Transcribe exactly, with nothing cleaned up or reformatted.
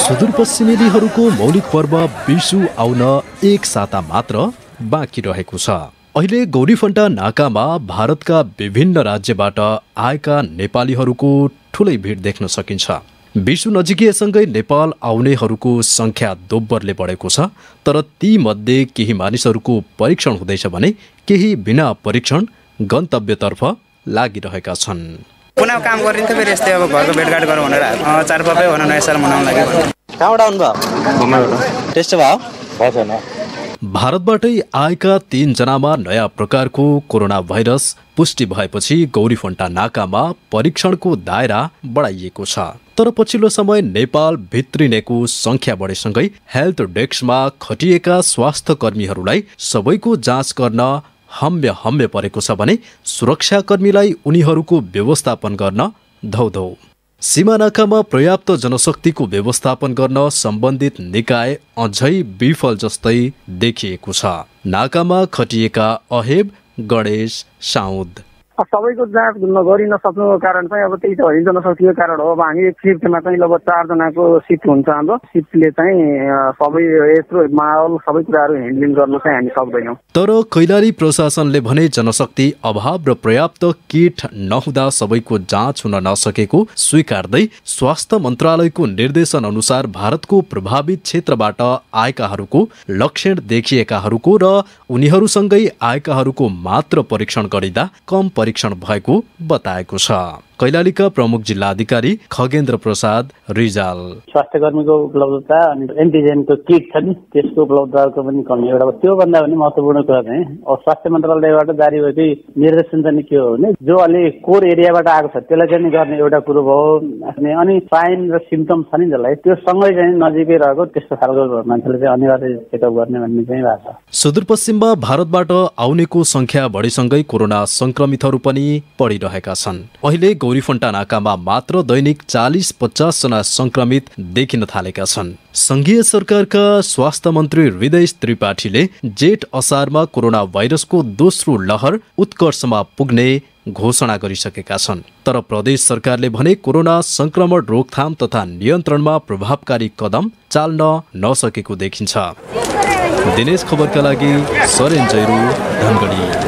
सुदूरपश्चिमेलीहरूको मौलिक पर्व बिसु आउन एक साता मात्र बाँकी रहेको छ। अहिले गौरीफन्टा नाकामा भारतका विभिन्न राज्यबाट आएका नेपालीहरूको ठुलै भिड देख्न सकिन्छ। बिसु नजिकिएसँगै नेपाल आउनेहरूको संख्या दोब्बरले बढेको छ। तर ती मध्ये केही मानिसहरूको परीक्षण हुँदैछ भने केही बिना परीक्षण गन्तव्यतर्फ लागिरहेका छन्। पुनः काम गरिन्थ्यो, फेरि यस्तै अब घरको भेटघाट गरौँ भनेर चाडपर्वै हो, नयाँ साल मनाउन लागि। कहाँबाट आउनुभयो? टेस्ट भयो? भारतबाटै आएका तीन जनामा नयाँ प्रकारको कोरोना भाइरस पुष्टि भएपछि गौरीफन्टा नाकामा परीक्षणको दायरा बढाइएको छ। तर पछिल्लो समय नेपाल भित्रिनेको संख्या बढेसँगै हेल्थ डेस्कमा खटिएका स्वास्थ्य कर्मीहरूलाई सबैको जाँच गर्न हम्य हम्य परेको छ भने सुरक्षाकर्मीलाई उनीहरूको व्यवस्थापन गर्न धौधौ। सीमा नाकामा पर्याप्त जनशक्तिको व्यवस्थापन गर्न सम्बन्धित निकाय अझै विफल जस्तै देखिएको छ। नाकामा खटिएका अहेब, गणेश, साउद सबैको जाँच गरि नसक्नुको कारण चाहिँ अब त्यही त हो, जनशक्तिको कारण हो। अब हामी एक सिफ्टमा चाहिँ लगभग चारजनाको सिफ्ट हुन्छ। हाम्रो सिफ्टले चाहिँ सबै यत्रो माहौल सबै कुराहरू ह्यान्डलिङ गर्न चाहिँ हामी सक्दैनौँ। तर कैलाली प्रशासनले भने जनशक्ति अभाव र पर्याप्त किट नहुँदा सबैको जाँच हुन नसकेको स्वीकार्दै स्वास्थ्य मन्त्रालयको निर्देशन अनुसार भारतको प्रभावित क्षेत्रबाट आएकाहरूको लक्षण देखिएकाहरूको र उनीहरूसँगै आएकाहरूको मात्र परीक्षण गरिँदा कम परीक्षण भएको बताएको छ। कैलालीका प्रमुख जिल्ला अधिकारी खगेन्द्र प्रसाद रिजाल स्वास्थ्य कर्मीको उपलब्धता अनि एन्टिजेनको किट छ नि त्यसको उपलब्धताको पनि कमी एउटा त्यो भन्दा पनि महत्त्वपूर्ण कुरा चाहिँ अब स्वास्थ्य मन्त्रालयबाट जारी भएको निर्देशन चाहिँ के हो भने जो अलि कोर एरियाबाट आएको छ त्यसलाई चाहिँ गर्ने एउटा कुरो भयो। अनि साइन र सिम्पटम छ नि जसलाई त्यो सँगै चाहिँ नजिकै रहेको त्यस्तो खालको मान्छेले चाहिँ अनिवार्य चेकअप गर्ने भन्ने चाहिँ भएको छ। सुदूरपश्चिममा भारतबाट आउनेको संख्या बढीसँगै कोरोना संक्रमितहरू पनि बढिरहेका छन्। अहिले गौरीफन्टा नाकामा मात्र दैनिक चालीस पचास जना संक्रमित देखिन थालेका छन्। संघीय सरकारका स्वास्थ्य मन्त्री हृदय त्रिपाठीले जेठ असारमा कोरोना भाइरसको दोस्रो लहर उत्कर्षमा पुग्ने घोषणा गरिसकेका छन्। तर प्रदेश सरकारले भने कोरोना संक्रमण रोकथाम तथा नियन्त्रणमा प्रभावकारी कदम चाल्न नसकेको देखिन्छ। दिनेश खबरका लागि सरेन जैरू, धनगढी।